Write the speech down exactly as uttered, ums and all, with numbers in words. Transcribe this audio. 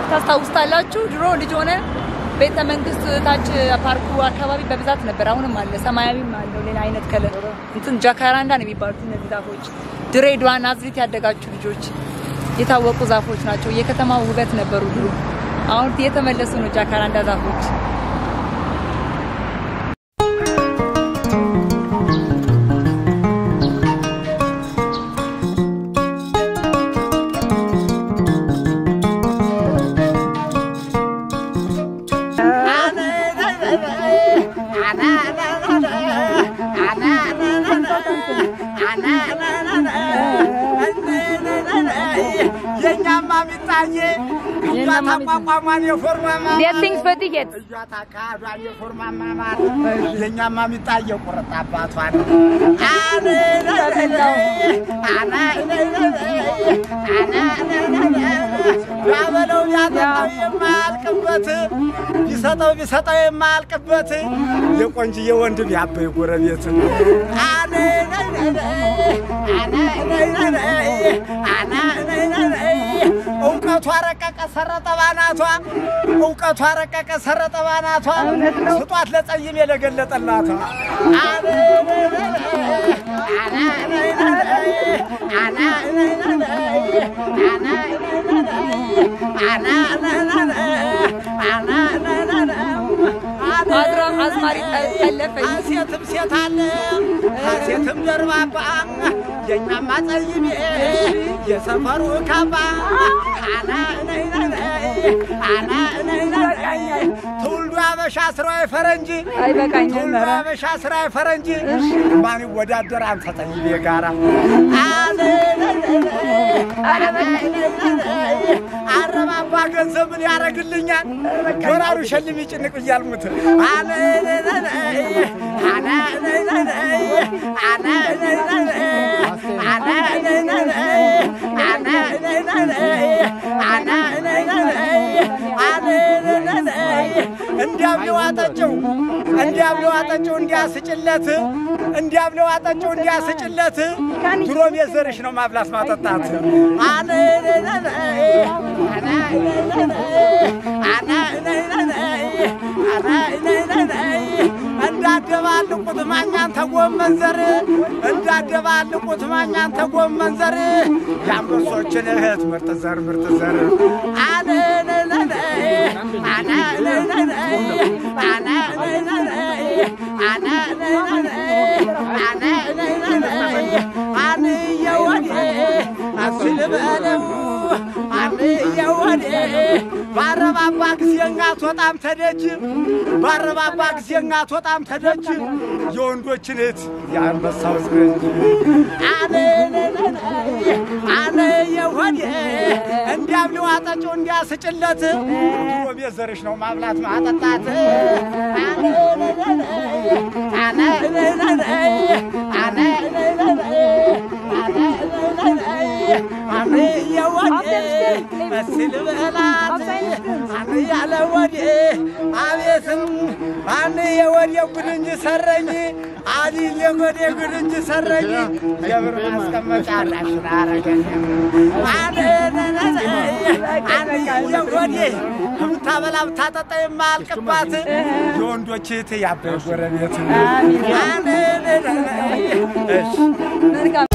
ታስታውስታላችሁ ድሮ ልጅ ሆነ ቤተ መንግስት ታች ፓርኩ አካባቢ በብዛት ነበር አሁንም አለ ሰማያዊም አለው ሌላ አይነት ከለር እንትን ጃካራንዳ ነው የሚባሉት እነዚህ ዛፎች ድሬዳዋ ናዝሬት ያደጋችሁ ልጆች የታወቁ ዛፎች ናቸው የከተማው ውበት ነበሩ ድሮ አሁን የተመለሱ ነው ጃካራንዳ ዛፎች Der things für dich jetzt. ቢሰጠው ቢሰጠው የማልቀበት የቆንጅዬ ወንድም ያበይ ጎረቤት አነ አነ አነ እውቀቷ ረቀቀ ሰረጠ ባናቷ እውቀቷ ረቀቀ ሰረጠ ባናቷ ስጧት ለጸይም የለገለጠላቷ አነ አነ አነ አነ አድራም አዝማሪ ተለፈኝ አሴትም ሴታለ አሴትም ደርባባ የኛማ ጸይም የሰፈሩ ካባ አና አና አና ትውልዱ አበሻ ስራው ፈረንጂ አይበቃኝም ትውልዱ አበሻ ስራው ፈረንጂ ማን ይወዳደር አንተ ጠይቤ ጋራ አነ አረባባ ገንዘብ ምን ያረግልኛል ወራሩ ሸልም ይጭንቅ ይያልሙት አነ አነ አነ እንዲያብለው አጣጨው እንዲያብለው አጣጨው እንዲያስጭለት እንዲያብለው አጣጨው እንዲያስጭለት ድሮም የዘርሽ ነው ማብላስ ማጠጣት አነ አነ እንዳደባልቁት ማኛን ተጎመን ዘር እንዳደባልቁት ማኛን ተጎመን ዘር ያምበሶችን እህት ምርጥ ዘር ምርጥ ዘር አነ አነ አነ አነ አነ አነ የወዴ አስልበለው አነ የወዴ ባረባባ ጊዜኛ ተጣም ተደጅ ባረባባ ጊዜኛ ተጣም ተደጅ የወንዶችን እህት ያንበሳው ዝንጅ አነ አነ የወዴ እንዲያብለው አጣጨው እንዲያስጭለት ድሮም የዘርሽ ነው ማብላት ማጠጣት አነ አነ አነ አነ የወዴ መስል በላት አነ ያለ ወዴ አቤትም አነ የወዴ ጉድንጅ ሰረኝ አዲ የወዴ ጉድንጅ ሰረኝ የብር ማስቀመጫ ላሽራ አረገኝ አነ አነ የወዴ ታበላ ታጠጣ የማልቀባት የወንዶች እህት ያበይ ጎረቤት አሜን አነ